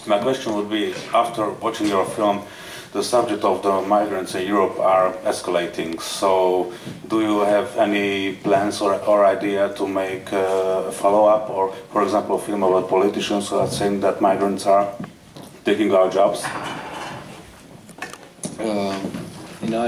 My question would be, after watching your film, the subject of the migrants in Europe are escalating. So, do you have any plans or idea to make a follow-up, or, for example, a film about politicians who are saying that migrants are taking our jobs? You know,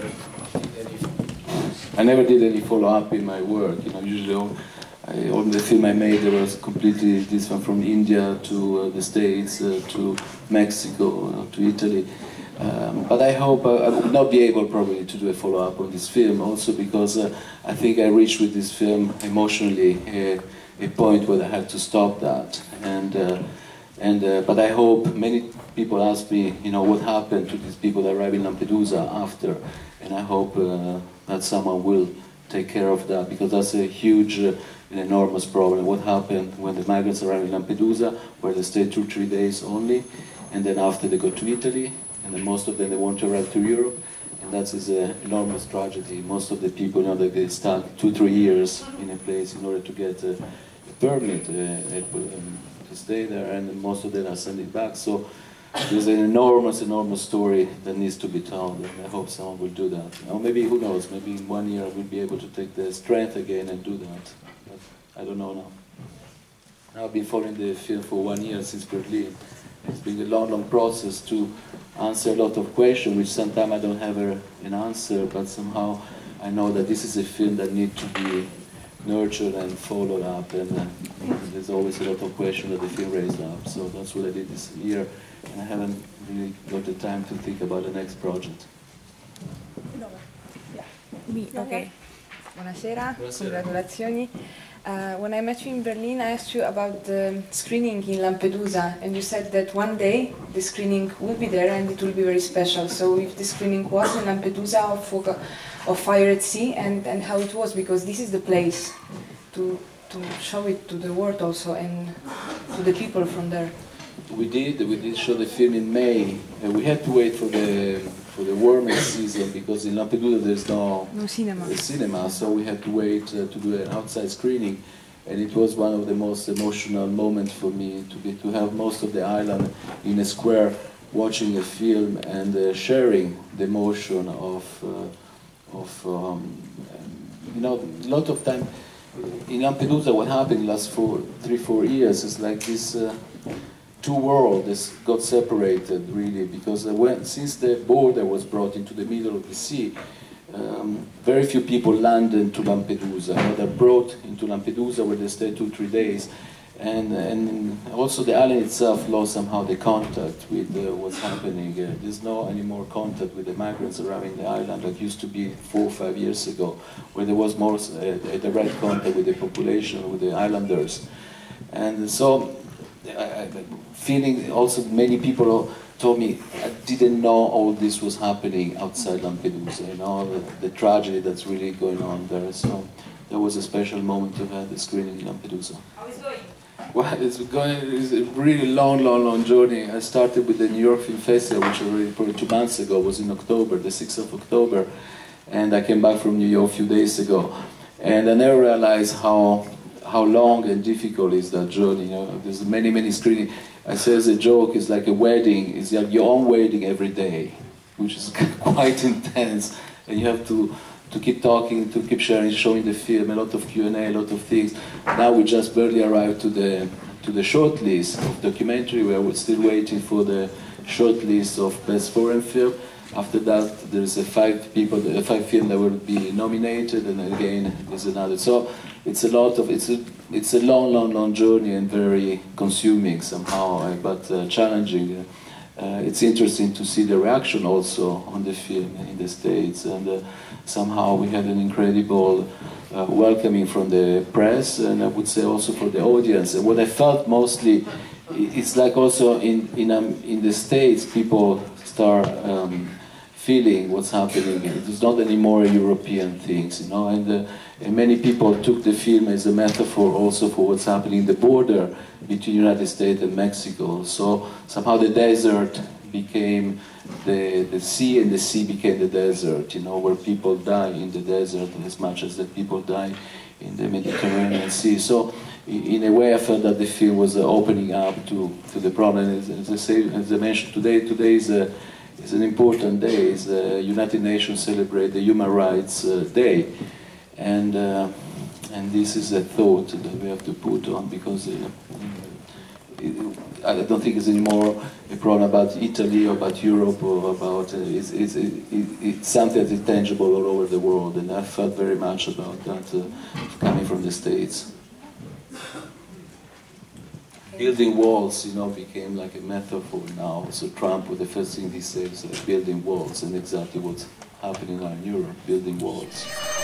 I never did any follow-up in my work. You know, usually all the film I made, there was completely different, from India to the States to Mexico to Italy. But I hope I would not be able probably to do a follow-up on this film, also because I think I reached with this film emotionally a point where I had to stop that. But I hope, many people ask me, you know, what happened to these people that arrived in Lampedusa after, and I hope that someone will take care of that, because that's a huge, an enormous problem. What happened when the migrants arrive in Lampedusa, where they stay 2-3 days only, and then after they go to Italy, and then most of them they want to arrive to Europe, and that is an enormous tragedy. Most of the people, you know, they get stuck 2-3 years in a place in order to get a permit to stay there, and most of them are sending back. So there's an enormous story that needs to be told, and I hope someone will do that. Or maybe, who knows, maybe in 1 year we'll be able to take the strength again and do that. But I don't know now. I've been following the film for 1 year since Berlin. It's been a long process to answer a lot of questions, which sometimes I don't have an answer, but somehow I know that this is a film that needs to be nurtured and followed up, and there's always a lot of questions that the film raised up. So that's what I did this year, and I haven't really got the time to think about the next project. Me, okay. Buonasera, congratulazioni. When I met you in Berlin, I asked you about the screening in Lampedusa, and you said that one day the screening will be there and it will be very special. So if the screening was in Lampedusa of Fire at Sea, and how it was, because this is the place to show it to the world also, and to the people from there. We did show the film in May. We had to wait for the warmer season, because in Lampedusa there's no cinema, so we had to wait to do an outside screening, and it was one of the most emotional moments for me to have most of the island in a square watching a film and sharing the emotion of you know, a lot of time in Lampedusa what happened in the last 3-4 years is like this two worlds got separated, really, because since the border was brought into the middle of the sea, very few people landed to Lampedusa. They're brought into Lampedusa where they stay 2-3 days, and also the island itself lost somehow the contact with what's happening. There's no any more contact with the migrants arriving the island like used to be 4 or 5 years ago, where there was more a direct contact with the population, with the islanders. And so feeling also, many people told me, I didn't know all this was happening outside Lampedusa, you know, the tragedy that's really going on there. So that was a special moment to have the screening in Lampedusa. How is it going? Well, it's a really long journey. I started with the New York Film Festival, which already probably 2 months ago, was in October, the 6th of October, and I came back from New York a few days ago. And I never realized how long and difficult is that journey. You know, there's many screenings. I say as a joke, it's like a wedding. It's like your own wedding every day, which is quite intense. And you have to keep talking, to keep sharing, showing the film, a lot of Q&A, a lot of things. Now we just barely arrived to the short list of documentary, where we're still waiting for the short list of Best Foreign Film. After that, there's 5 films that will be nominated, and again there's another. So it's a lot of it's a long journey, and very consuming somehow, but challenging. It's interesting to see the reaction also on the film in the States, and somehow we had an incredible welcoming from the press, and I would say also for the audience. And what I felt mostly, it's like also in the States, people start feeling what's happening. It's not anymore European things, you know, and many people took the film as a metaphor also for what's happening in the border between the United States and Mexico. So somehow the desert became the sea, and the sea became the desert, you know, where people die in the desert as much as the people die in the Mediterranean Sea. So in a way I felt that the film was opening up to the problem. As I mentioned, today is an important day. It's the United Nations celebrate the Human Rights Day, and this is a thought that we have to put on, because I don't think it's anymore a problem about Italy or about Europe or about it's something that is tangible all over the world, and I felt very much about that coming from the States. Building walls, became like a metaphor now. So Trump, the first thing he says, building walls, and exactly what's happening now in Europe, building walls.